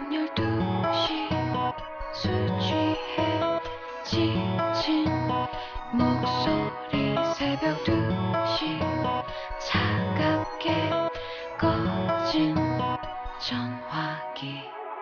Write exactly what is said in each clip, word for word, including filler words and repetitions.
열두 시 술 취해 지친 목소리 새벽 두 시 차갑게 꺼진 전화기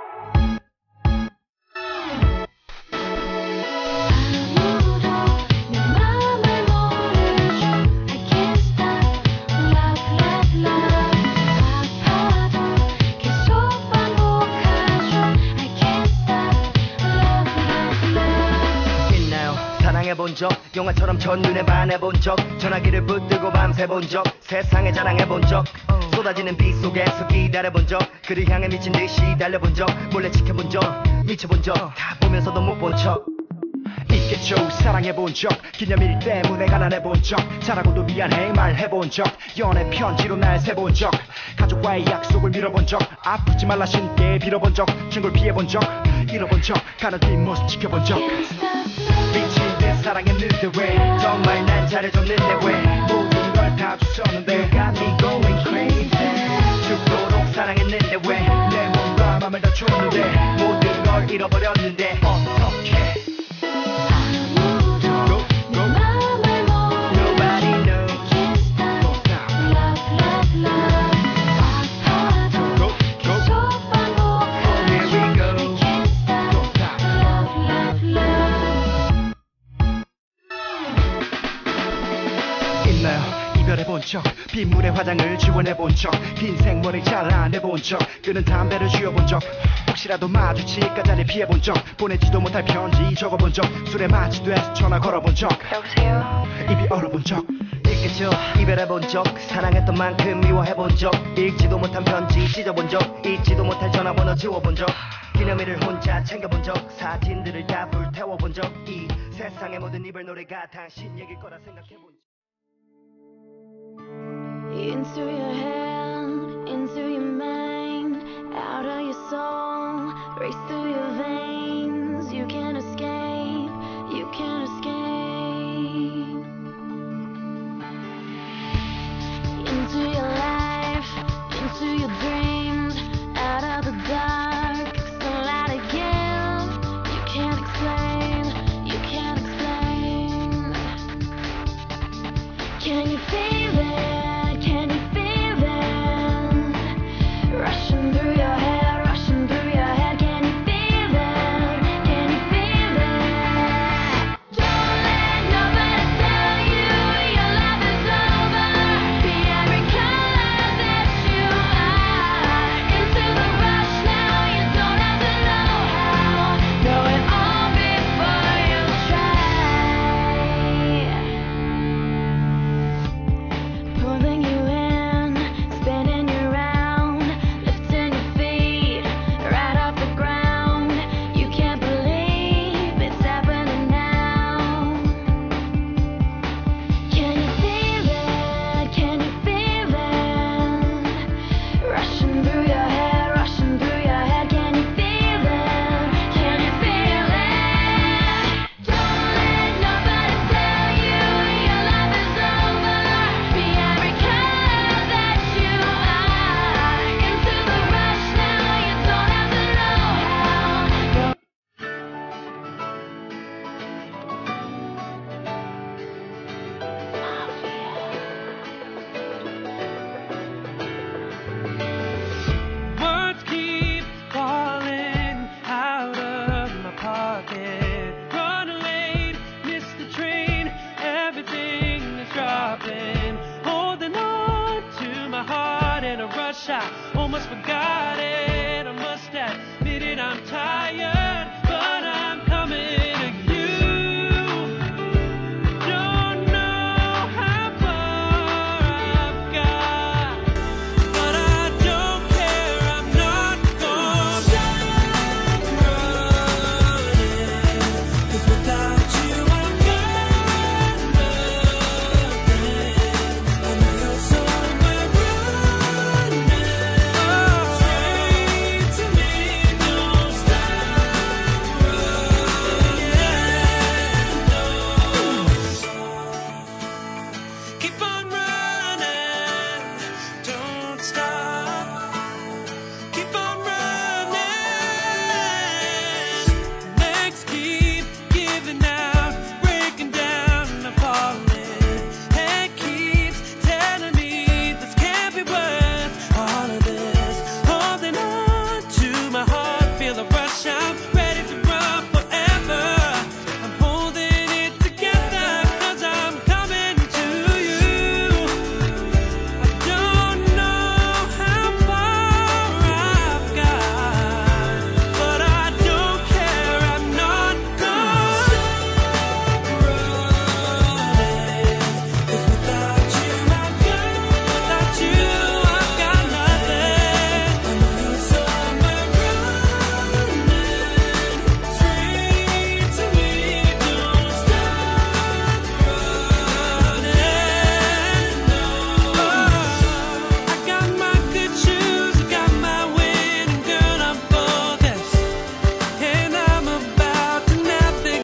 사랑해본 적 영화처럼 첫눈에 반해본 적 전화기를 붙들고 밤새 본 적 세상에 자랑해본 적 쏟아지는 비 속에서 기다려본 적 그를 향해 미친 듯이 달려본 적 몰래 지켜본 적 미쳐본 적 다 보면서도 못 본 척 있겠죠. 사랑해본 적 기념일 때문에 가난해본 적 잘하고도 미안해 말해본 적 연애 편지로 날 세본 적 가족과의 약속을 밀어본 적 아프지 말라 신께 빌어본 적 충고를 피해본 적 잃어본 적 가는 뒷모습 지켜본 적 미친 듯 사랑했는데 왜 정말 난 잘해줬는데 왜 모든 걸 다 줬었는데 You got me going crazy 죽도록 사랑했는데 왜 내 몸과 맘을 다 줬는데 모든 걸 잃어버렸는데 어떡해 이별해본 적 빗물에 화장을 지원해본 적 긴 생머리 잘라내본 적 끄는 담배를 쥐어본 적 혹시라도 마주칠까 자리 피해본 적 보내지도 못할 편지 적어본 적 술에 마취돼서 전화 걸어본 적 여보세요? 입이 얼어본 적 있겠죠. 이별해본 적 사랑했던 만큼 미워해본 적 읽지도 못한 편지 찢어본 적 잊지도 못할 전화번호 지워본 적 기념일을 혼자 챙겨본 적 사진들을 다 불태워본 적 이 세상의 모든 이별 노래가 당신 얘길 거라 생각해본 적 Into your head, into your mind, out of your soul, race through your veins. You can't escape, you can't escape. Into your life, into your dreams, out of the dark, sunlight again. You can't explain, you can't explain. Can you feel?